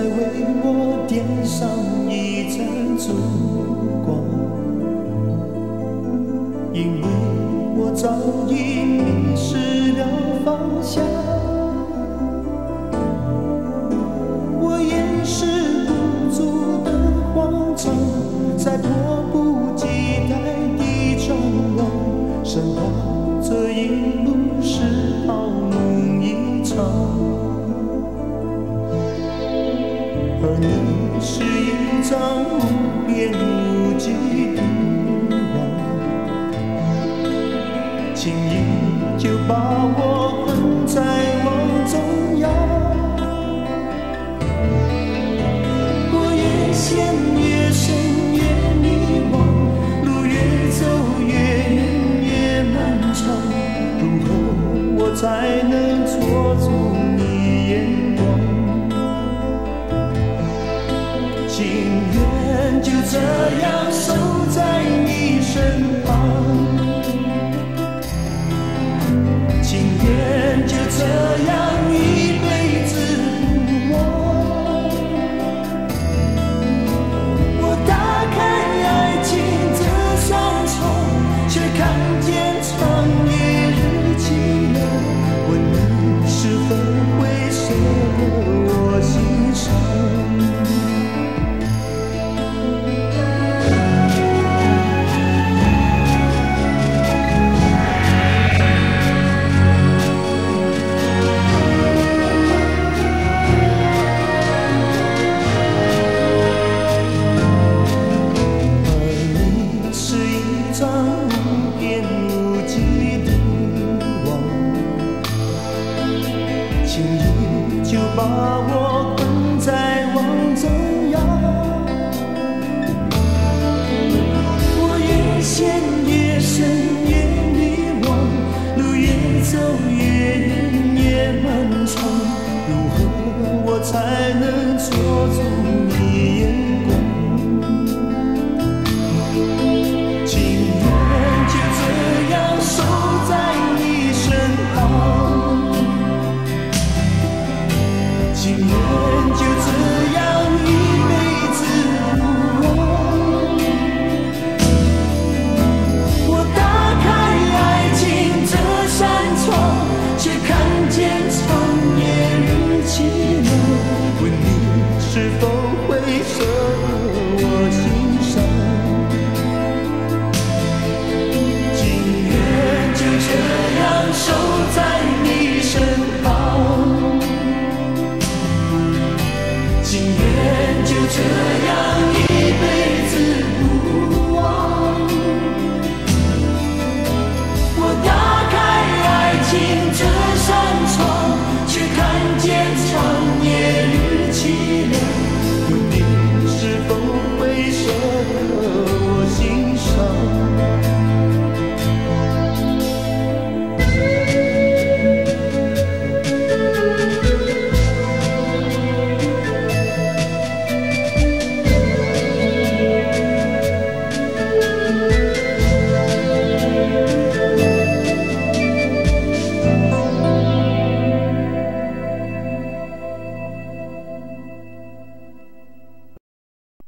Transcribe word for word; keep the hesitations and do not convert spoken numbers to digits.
为我点上一盏烛光，因为我早已迷失了方向，我掩饰不住的慌张，在迫不及待地张望，生怕这一路是好梦一场。而你是一张无边无际的网，轻易就把我困在网中央。我越陷越深越迷惘，路越走越远越漫长，如何我才能捉住你眼光？情愿就这样守在你身旁，情愿就这样一辈子不忘。我打开爱情这扇窗，却看见长夜日寂寥。问你是否会舍得我心伤？把我困在网中央，我越陷越深越迷惘，路越走越远越漫长，如何我才能捉住你眼光？情愿就这样守在你身旁，情愿就这